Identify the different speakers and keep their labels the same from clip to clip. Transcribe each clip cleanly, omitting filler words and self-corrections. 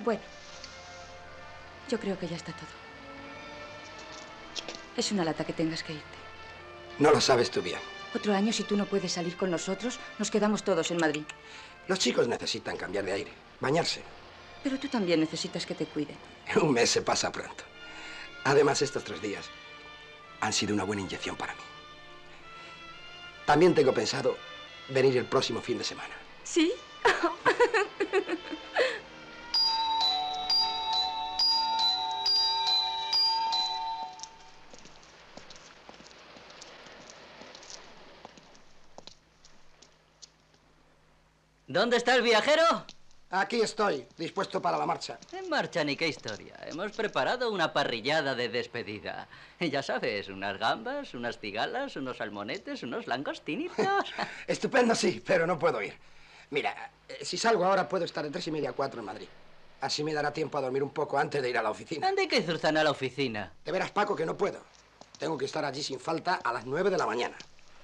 Speaker 1: Bueno, yo creo que ya está todo. Es una lata que tengas que irte.
Speaker 2: No lo sabes tú bien.
Speaker 1: Otro año, si tú no puedes salir con nosotros, nos quedamos todos en Madrid.
Speaker 2: Los chicos necesitan cambiar de aire, bañarse.
Speaker 1: Pero tú también necesitas que te cuiden.
Speaker 2: Un mes se pasa pronto. Además, estos 3 días han sido una buena inyección para mí. También tengo pensado venir el próximo fin de semana.
Speaker 1: ¿Sí?
Speaker 3: ¿Dónde está el viajero?
Speaker 2: Aquí estoy, dispuesto para la marcha.
Speaker 3: En marcha ni qué historia. Hemos preparado una parrillada de despedida. Ya sabes, unas gambas, unas cigalas, unos salmonetes, unos langostinitos.
Speaker 2: Estupendo, sí, pero no puedo ir. Mira, si salgo ahora puedo estar de 3:30 a 4 en Madrid. Así me dará tiempo a dormir un poco antes de ir a la oficina.
Speaker 3: ¿Ande que zurzan a la oficina?
Speaker 2: De veras, Paco, que no puedo. Tengo que estar allí sin falta a las 9 de la mañana.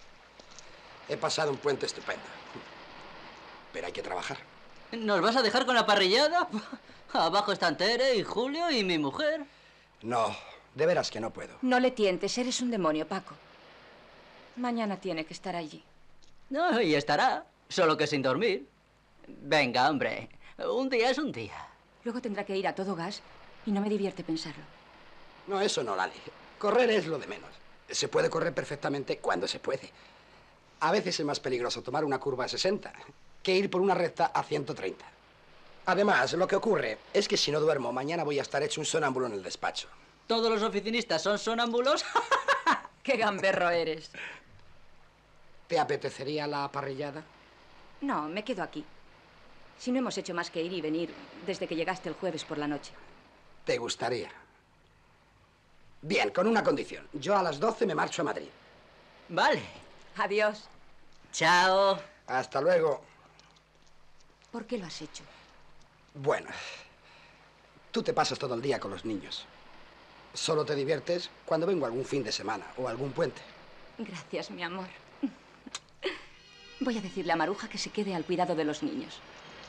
Speaker 2: He pasado un puente estupendo. Pero hay que trabajar.
Speaker 3: ¿Nos vas a dejar con la parrillada? Abajo están Tere y Julio y mi mujer.
Speaker 2: No, de veras que no puedo.
Speaker 1: No le tientes, eres un demonio, Paco. Mañana tiene que estar allí.
Speaker 3: No, y estará, solo que sin dormir. Venga, hombre, un día es un día.
Speaker 1: Luego tendrá que ir a todo gas y no me divierte pensarlo.
Speaker 2: No, eso no, Lali. Correr es lo de menos. Se puede correr perfectamente cuando se puede. A veces es más peligroso tomar una curva a 60 que ir por una recta a 130. Además, lo que ocurre es que si no duermo, mañana voy a estar hecho un sonámbulo en el despacho.
Speaker 3: ¿Todos los oficinistas son sonámbulos?
Speaker 1: ¡Qué gamberro eres!
Speaker 2: ¿Te apetecería la parrillada?
Speaker 1: No, me quedo aquí. Si no hemos hecho más que ir y venir desde que llegaste el jueves por la noche.
Speaker 2: ¿Te gustaría? Bien, con una condición. Yo a las 12 me marcho a Madrid.
Speaker 3: Vale.
Speaker 1: Adiós.
Speaker 3: Chao.
Speaker 2: Hasta luego.
Speaker 1: ¿Por qué lo has hecho?
Speaker 2: Bueno, tú te pasas todo el día con los niños. Solo te diviertes cuando vengo algún fin de semana o algún puente.
Speaker 1: Gracias, mi amor. Voy a decirle a Maruja que se quede al cuidado de los niños.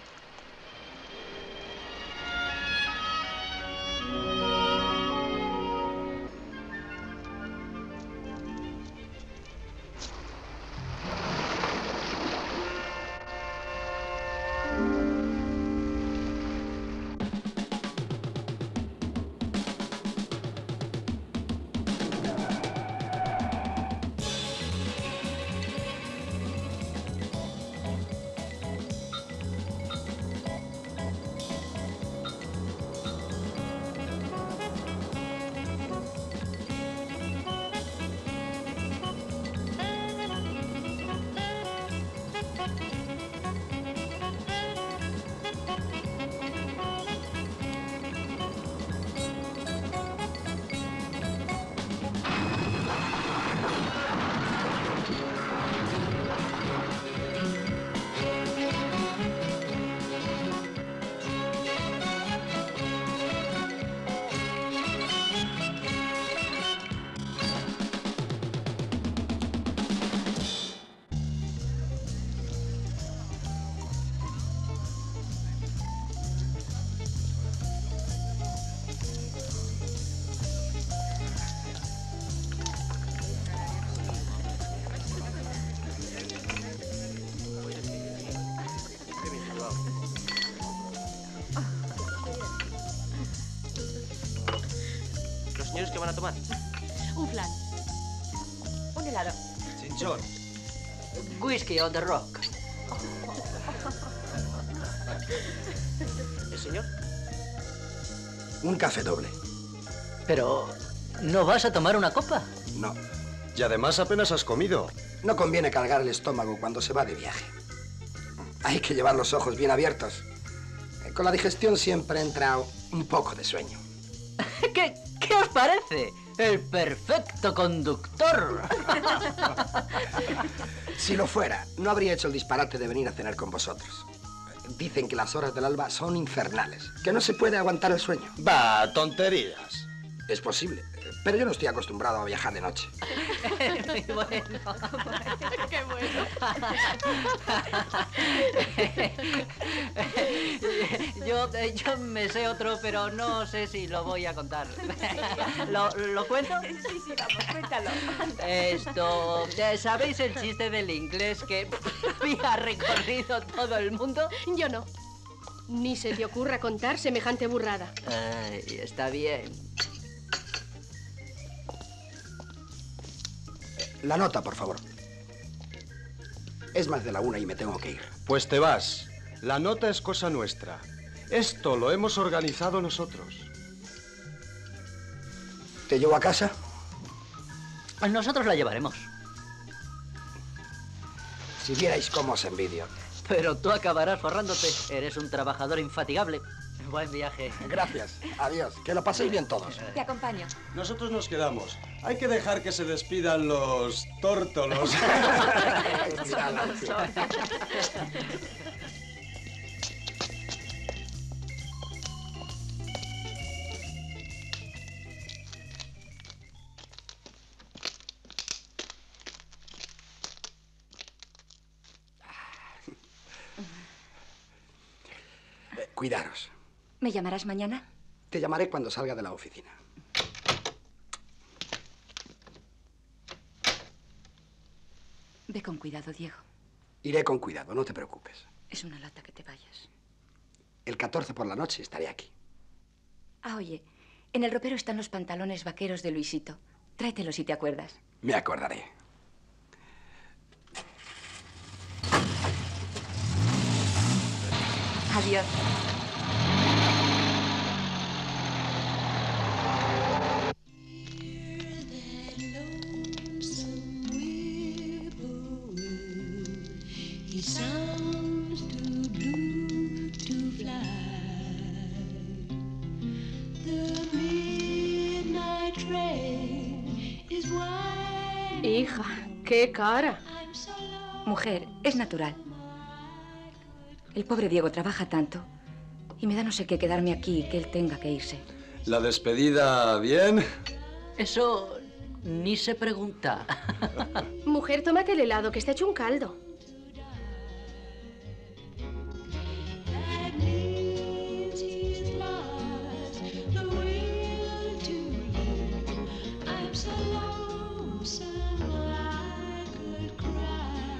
Speaker 4: ¿Qué van a tomar?
Speaker 1: Un flan. Un helado.
Speaker 4: Chinchón.
Speaker 3: Whisky on the rock.
Speaker 4: ¿El señor?
Speaker 2: Un café doble.
Speaker 3: Pero, ¿no vas a tomar una copa?
Speaker 2: No.
Speaker 5: Y además apenas has comido.
Speaker 2: No conviene cargar el estómago cuando se va de viaje. Hay que llevar los ojos bien abiertos. Con la digestión siempre entra un poco de sueño.
Speaker 3: ¿Qué os parece? El perfecto conductor.
Speaker 2: Si lo fuera, no habría hecho el disparate de venir a cenar con vosotros. Dicen que las horas del alba son infernales, que no se puede aguantar el sueño.
Speaker 5: Va, tonterías.
Speaker 2: Es posible, pero yo no estoy acostumbrado a viajar de noche.
Speaker 3: Muy bueno.
Speaker 4: ¡Qué bueno!
Speaker 3: Yo me sé otro, pero no sé si lo voy a contar. ¿Lo cuento?
Speaker 1: Sí, vamos, cuéntalo.
Speaker 3: ¿Sabéis el chiste del inglés que ha recorrido todo el mundo?
Speaker 4: Yo no. Ni se te ocurra contar semejante burrada.
Speaker 3: Ay, está bien.
Speaker 2: La nota, por favor. Es más de la 1 y me tengo que ir.
Speaker 5: Pues te vas. La nota es cosa nuestra. Esto lo hemos organizado nosotros.
Speaker 2: ¿Te llevo a casa?
Speaker 3: Nosotros la llevaremos.
Speaker 2: Si vierais cómo os envidio.
Speaker 3: Pero tú acabarás forrándote. Eres un trabajador infatigable. Buen viaje.
Speaker 2: Gracias. Adiós. Que lo paséis bien todos.
Speaker 1: Te acompaño.
Speaker 5: Nosotros nos quedamos. Hay que dejar que se despidan los tórtolos.
Speaker 2: Cuidaros.
Speaker 1: ¿Me llamarás mañana?
Speaker 2: Te llamaré cuando salga de la oficina.
Speaker 1: Ve con cuidado, Diego.
Speaker 2: Iré con cuidado, no te preocupes.
Speaker 1: Es una lata que te vayas.
Speaker 2: El 14 por la noche estaré aquí.
Speaker 1: Ah, oye, en el ropero están los pantalones vaqueros de Luisito. Tráetelos si te acuerdas.
Speaker 2: Me acordaré.
Speaker 1: Adiós.
Speaker 6: He sounds too blue to fly. The midnight train is wide.
Speaker 4: Hija, qué cara.
Speaker 6: I'm so low.
Speaker 1: Mujer, es natural. El pobre Diego trabaja tanto y me da no sé qué quedarme aquí y que él tenga que irse.
Speaker 5: La despedida, ¿bien?
Speaker 3: Eso ni se pregunta.
Speaker 4: Mujer, tómate el helado, que está hecho un caldo.
Speaker 6: That means he's lost the will to live. I'm so lonesome I could cry.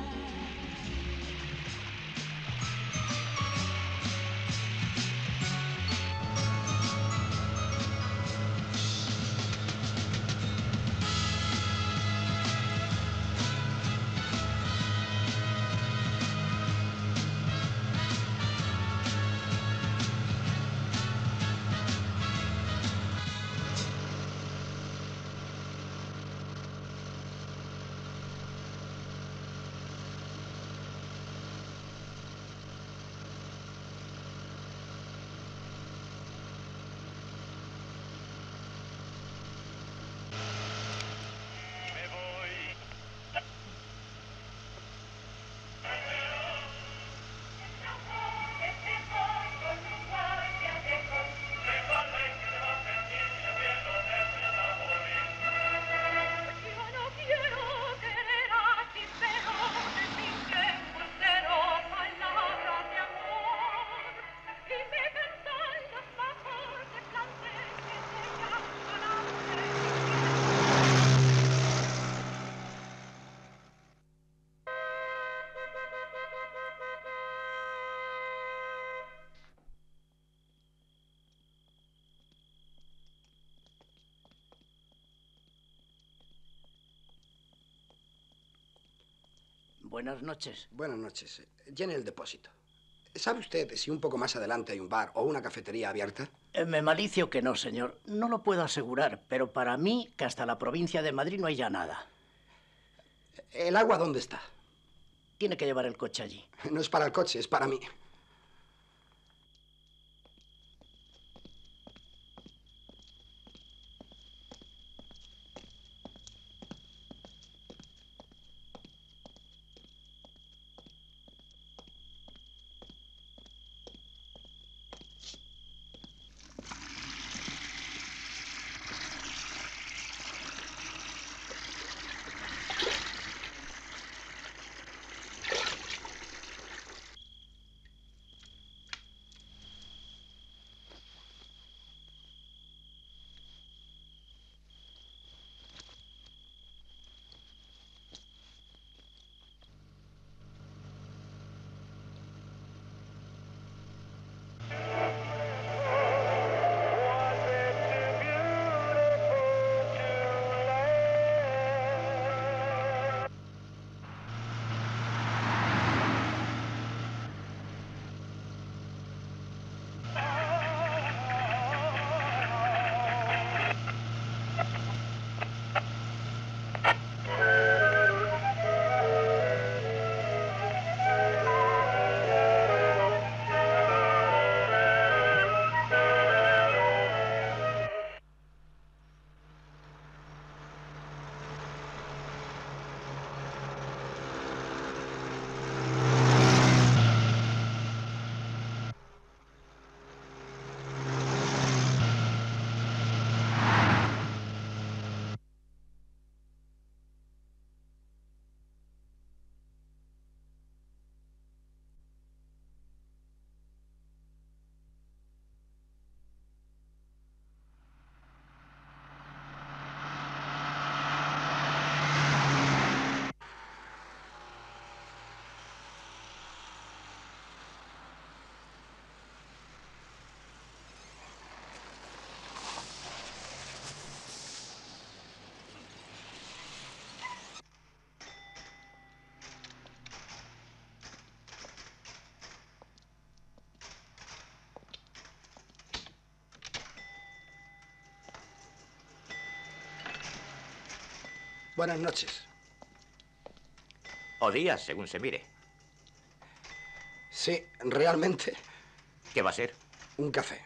Speaker 7: Buenas noches.
Speaker 2: Buenas noches. Llene el depósito. ¿Sabe usted si un poco más adelante hay un bar o una cafetería abierta?
Speaker 7: Me malicio que no, señor. No lo puedo asegurar, pero para mí, que hasta la provincia de Madrid no hay ya nada.
Speaker 2: ¿El agua dónde está?
Speaker 7: Tiene que llevar el coche allí.
Speaker 2: No es para el coche, es para mí. Buenas noches.
Speaker 8: O días, según se mire.
Speaker 2: Sí, realmente,
Speaker 8: ¿Qué va a ser?
Speaker 2: un café.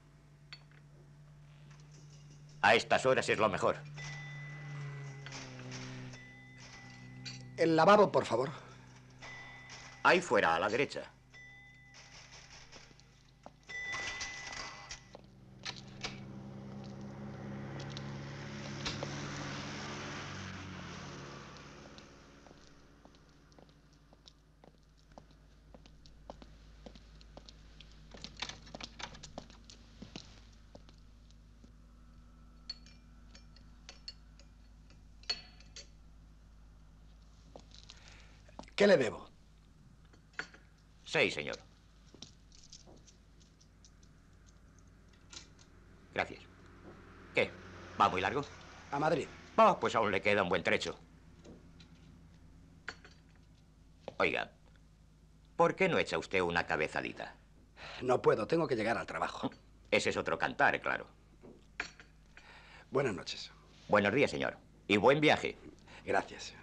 Speaker 8: A estas horas es lo mejor.
Speaker 2: El lavabo, por favor.
Speaker 8: Ahí fuera, a la derecha.
Speaker 2: ¿Qué le debo?
Speaker 8: 6, señor. Gracias. ¿Qué? ¿Va muy largo?
Speaker 2: A Madrid.
Speaker 8: Oh, pues aún le queda un buen trecho. Oiga, ¿por qué no echa usted una cabezadita?
Speaker 2: No puedo, tengo que llegar al trabajo.
Speaker 8: Ese es otro cantar, claro.
Speaker 2: Buenas noches.
Speaker 8: Buenos días, señor. Y buen viaje.
Speaker 2: Gracias.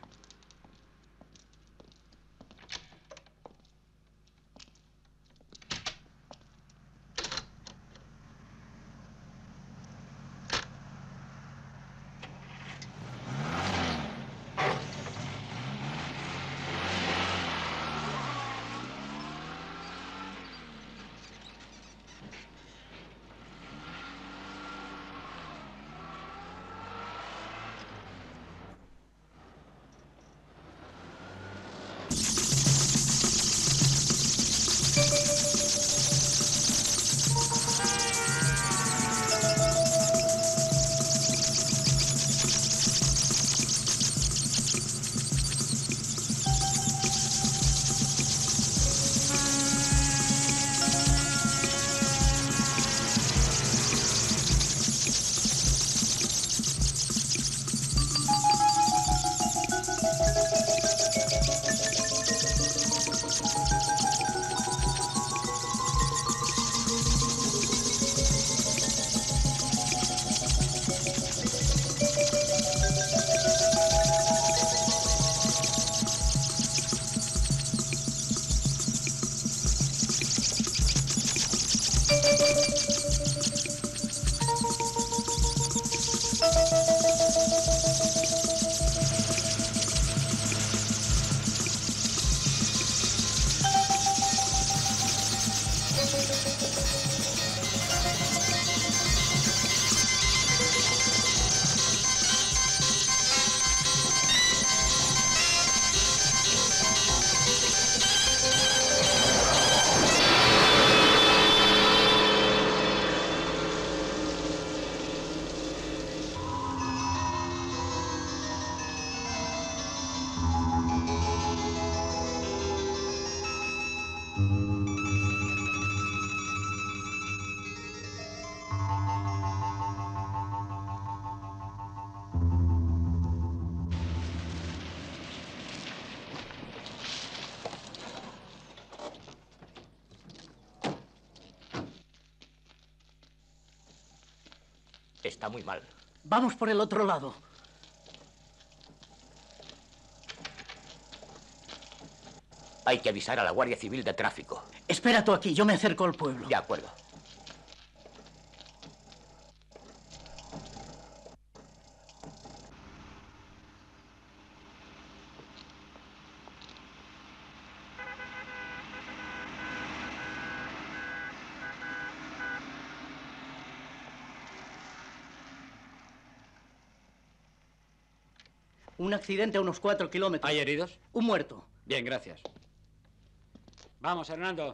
Speaker 8: Está muy mal.
Speaker 7: Vamos por el otro lado.
Speaker 8: Hay que avisar a la Guardia Civil de Tráfico.
Speaker 7: Espera tú aquí, yo me acerco al pueblo.
Speaker 8: De acuerdo.
Speaker 7: Un accidente a unos 4 kilómetros.
Speaker 9: ¿Hay heridos?
Speaker 7: Un muerto.
Speaker 9: Bien, gracias. Vamos, Hernando.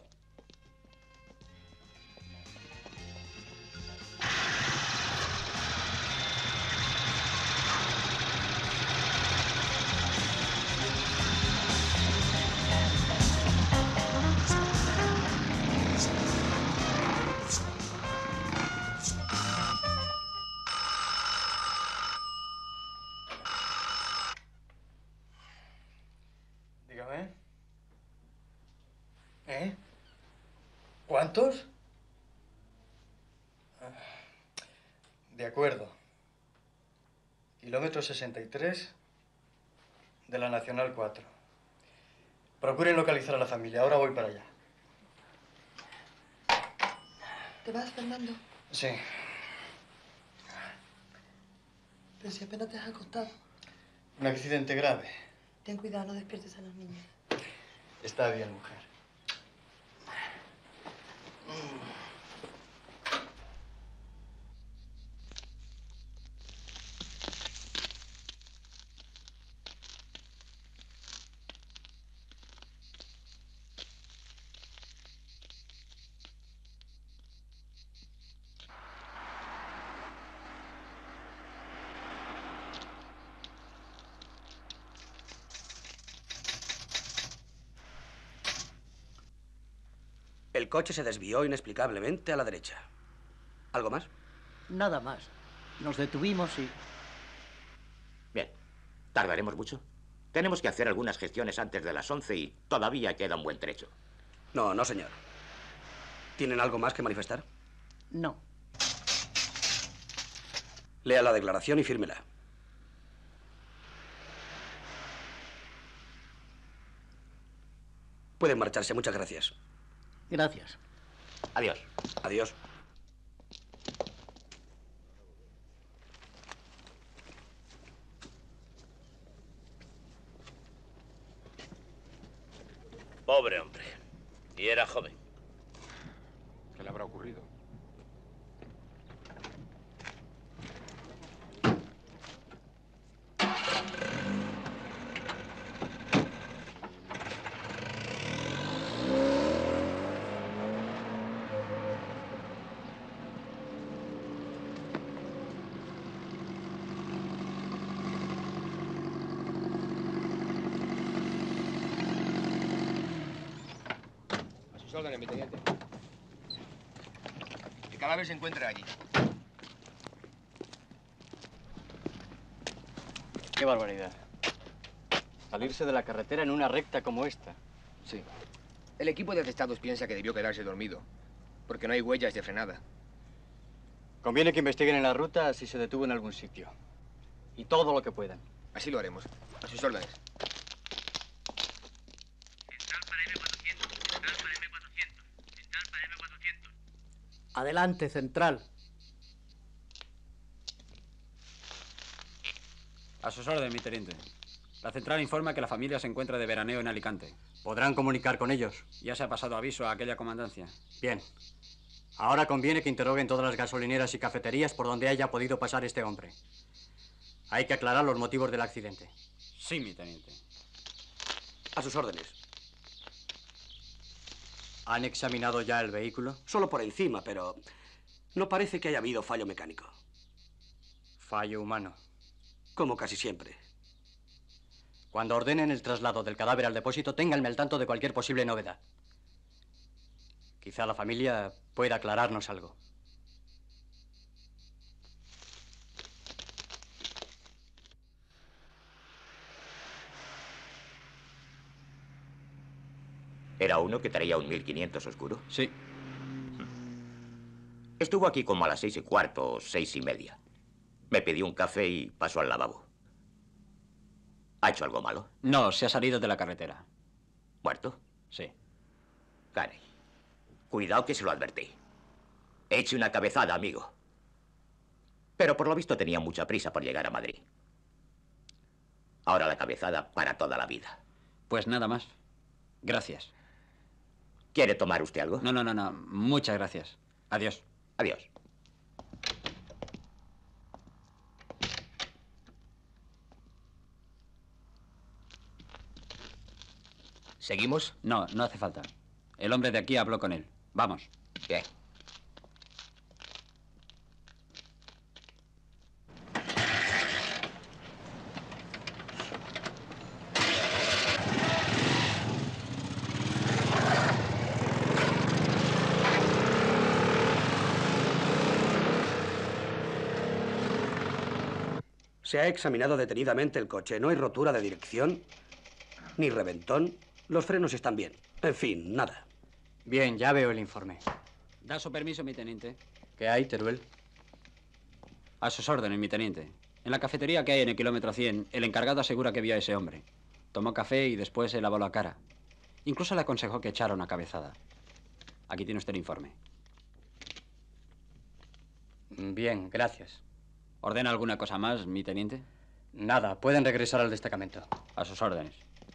Speaker 10: Dígame. ¿Cuántos? De acuerdo. Kilómetro 63, de la Nacional 4. Procuren localizar a la familia. Ahora voy para allá.
Speaker 11: ¿Te vas, Fernando?
Speaker 10: Sí.
Speaker 11: Pero si apenas te has acostado.
Speaker 10: Un accidente grave.
Speaker 11: Ten cuidado, no despiertes a los niños.
Speaker 10: Está bien, mujer.
Speaker 12: El coche se desvió inexplicablemente a la derecha. ¿Algo más?
Speaker 7: Nada más. Nos detuvimos y...
Speaker 8: Bien. ¿Tardaremos mucho? Tenemos que hacer algunas gestiones antes de las 11 y todavía queda un buen trecho.
Speaker 12: No, no, señor. ¿Tienen algo más que manifestar?
Speaker 7: No.
Speaker 12: Lea la declaración y fírmela. Pueden marcharse. Muchas gracias.
Speaker 7: Gracias.
Speaker 8: Adiós.
Speaker 12: Adiós.
Speaker 13: Pobre hombre. Y era joven.
Speaker 5: ¿Qué le habrá ocurrido?
Speaker 14: Órdenes, mi teniente. El cadáver se encuentra allí.
Speaker 15: Qué barbaridad. Salirse de la carretera en una recta como esta.
Speaker 14: Sí. El equipo de atestados piensa que debió quedarse dormido, porque no hay huellas de frenada.
Speaker 15: Conviene que investiguen en la ruta si se detuvo en algún sitio. Y todo lo que puedan.
Speaker 14: Así lo haremos. A sus órdenes.
Speaker 7: Adelante, central.
Speaker 9: A sus órdenes, mi teniente. La central informa que la familia se encuentra de veraneo en Alicante.
Speaker 15: ¿Podrán comunicar con ellos?
Speaker 9: Ya se ha pasado aviso a aquella comandancia.
Speaker 15: Bien. Ahora conviene que interroguen todas las gasolineras y cafeterías por donde haya podido pasar este hombre. Hay que aclarar los motivos del accidente.
Speaker 9: Sí, mi teniente.
Speaker 12: A sus órdenes.
Speaker 15: ¿Han examinado ya el vehículo?
Speaker 12: Solo por encima, pero no parece que haya habido fallo mecánico.
Speaker 15: Fallo humano.
Speaker 12: Como casi siempre.
Speaker 15: Cuando ordenen el traslado del cadáver al depósito, ténganme al tanto de cualquier posible novedad. Quizá la familia pueda aclararnos algo.
Speaker 8: ¿Era uno que traía un 1500 oscuro?
Speaker 9: Sí.
Speaker 8: Estuvo aquí como a las 6:15 o 6:30. Me pidió un café y pasó al lavabo. ¿Ha hecho algo malo?
Speaker 9: No, se ha salido de la carretera.
Speaker 8: ¿Muerto?
Speaker 9: Sí.
Speaker 8: Caray. Cuidado que se lo advertí. Eche una cabezada, amigo. Pero por lo visto tenía mucha prisa por llegar a Madrid. Ahora la cabezada para toda la vida.
Speaker 9: Pues nada más. Gracias.
Speaker 8: ¿Quiere tomar usted algo?
Speaker 9: No. Muchas gracias. Adiós.
Speaker 8: Adiós.
Speaker 14: ¿Seguimos?
Speaker 9: No, no hace falta. El hombre de aquí habló con él. Vamos.
Speaker 14: Bien.
Speaker 12: Se ha examinado detenidamente el coche. No hay rotura de dirección, ni reventón. Los frenos están bien. En fin, nada.
Speaker 15: Bien, ya veo el informe.
Speaker 9: Da su permiso, mi teniente.
Speaker 15: ¿Qué hay, Teruel?
Speaker 9: A sus órdenes, mi teniente. En la cafetería que hay en el kilómetro 100, el encargado asegura que vio a ese hombre. Tomó café y después se lavó la cara. Incluso le aconsejó que echara una cabezada. Aquí tiene usted el informe.
Speaker 15: Bien, gracias.
Speaker 9: ¿Ordena alguna cosa más, mi teniente?
Speaker 15: Nada, pueden regresar al destacamento.
Speaker 9: A sus órdenes.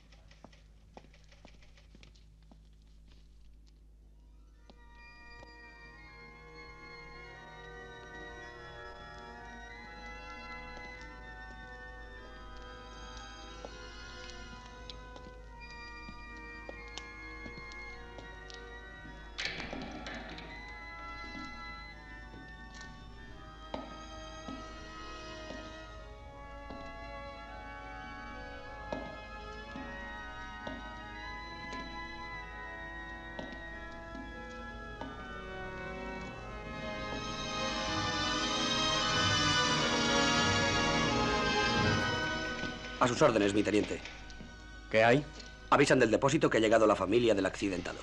Speaker 12: A sus órdenes, mi teniente.
Speaker 15: ¿Qué hay?
Speaker 12: Avisan del depósito que ha llegado la familia del accidentado.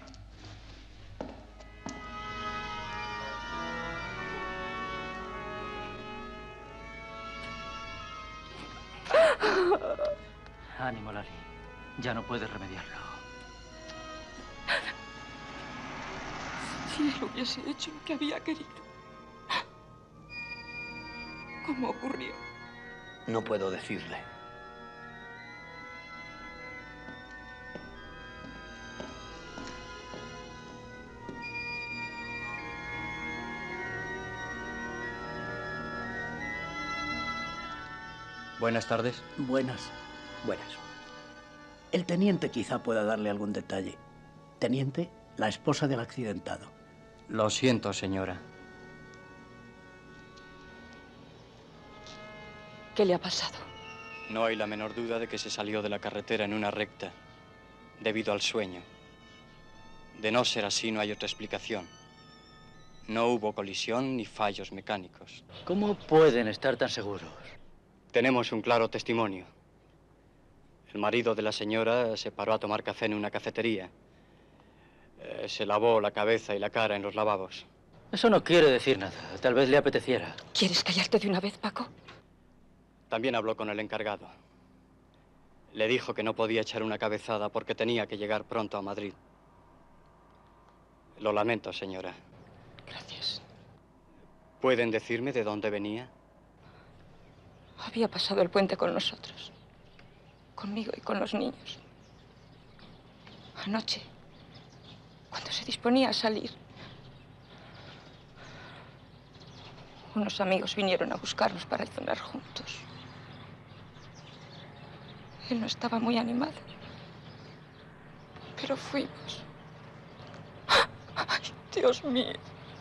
Speaker 3: Ánimo, Lali. Ya no puedes remediarlo.
Speaker 1: Si él hubiese hecho lo que había querido. ¿Cómo ocurrió?
Speaker 7: No puedo decirle.
Speaker 15: Buenas tardes.
Speaker 7: Buenas. Buenas. El teniente quizá pueda darle algún detalle. Teniente, la esposa del accidentado.
Speaker 15: Lo siento, señora.
Speaker 1: ¿Qué le ha pasado?
Speaker 15: No hay la menor duda de que se salió de la carretera en una recta, debido al sueño. De no ser así, no hay otra explicación. No hubo colisión ni fallos mecánicos.
Speaker 3: ¿Cómo pueden estar tan seguros?
Speaker 15: Tenemos un claro testimonio. El marido de la señora se paró a tomar café en una cafetería. Se lavó la cabeza y la cara en los lavabos.
Speaker 3: Eso no quiere decir nada. Tal vez le apeteciera.
Speaker 1: ¿Quieres callarte de una vez, Paco?
Speaker 15: También habló con el encargado. Le dijo que no podía echar una cabezada porque tenía que llegar pronto a Madrid. Lo lamento, señora.
Speaker 1: Gracias.
Speaker 15: ¿Pueden decirme de dónde venía?
Speaker 1: Había pasado el puente con nosotros. Conmigo y con los niños. Anoche, cuando se disponía a salir, unos amigos vinieron a buscarnos para cenar juntos. Él no estaba muy animado, pero fuimos. ¡Ay, Dios mío!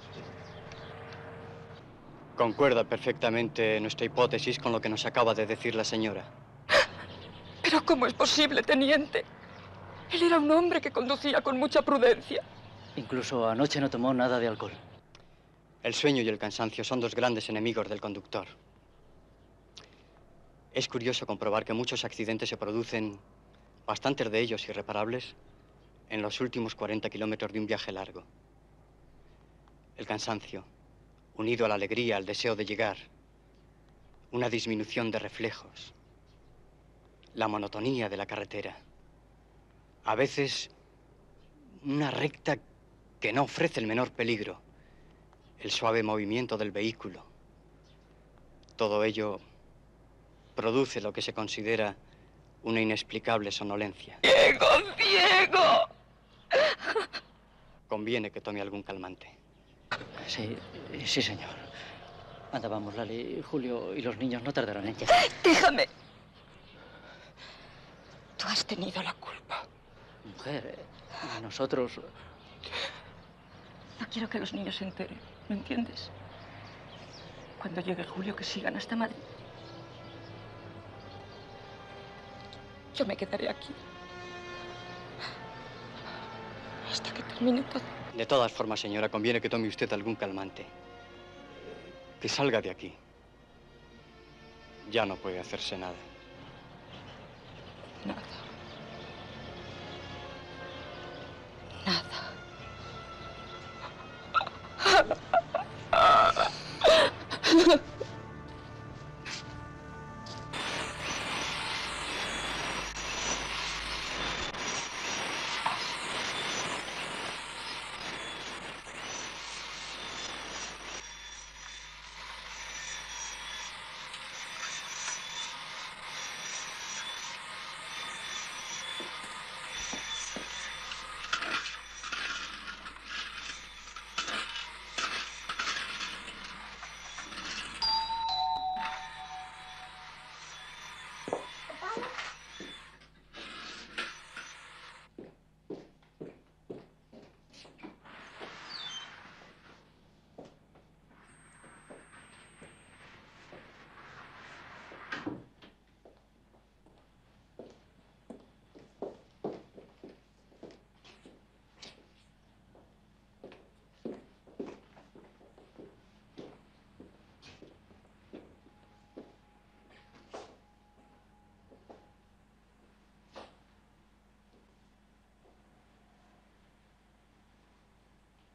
Speaker 15: Concuerda perfectamente nuestra hipótesis con lo que nos acaba de decir la señora.
Speaker 1: ¿Pero cómo es posible, teniente? Él era un hombre que conducía con mucha prudencia.
Speaker 3: Incluso anoche no tomó nada de alcohol.
Speaker 15: El sueño y el cansancio son dos grandes enemigos del conductor. Es curioso comprobar que muchos accidentes se producen, bastantes de ellos irreparables, en los últimos 40 kilómetros de un viaje largo. El cansancio, unido a la alegría, al deseo de llegar, una disminución de reflejos, la monotonía de la carretera, a veces una recta que no ofrece el menor peligro, el suave movimiento del vehículo. Todo ello produce lo que se considera una inexplicable sonolencia.
Speaker 1: ¡Diego, Diego!
Speaker 15: Conviene que tome algún calmante.
Speaker 3: Sí, sí, señor. Anda, vamos, Lali. Julio y los niños no tardarán en llegar.
Speaker 1: ¡Déjame! Tú has tenido la culpa.
Speaker 3: Mujer, nosotros...
Speaker 1: No quiero que los niños se enteren, ¿me entiendes? Cuando llegue Julio, que sigan hasta Madrid. Yo me quedaré aquí. Hasta que termine todo.
Speaker 15: De todas formas, señora, conviene que tome usted algún calmante. Que salga de aquí. Ya no puede hacerse nada.
Speaker 1: Nada. Nada.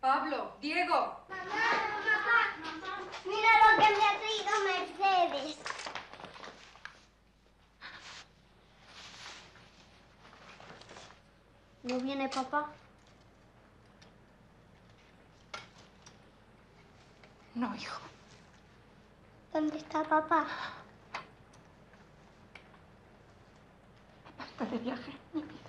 Speaker 1: Pablo, Diego.
Speaker 16: Mira lo que me ha traído Mercedes. ¿No viene papá?
Speaker 1: No, hijo.
Speaker 16: ¿Dónde está papá?
Speaker 1: Papá está de viaje, mi vida.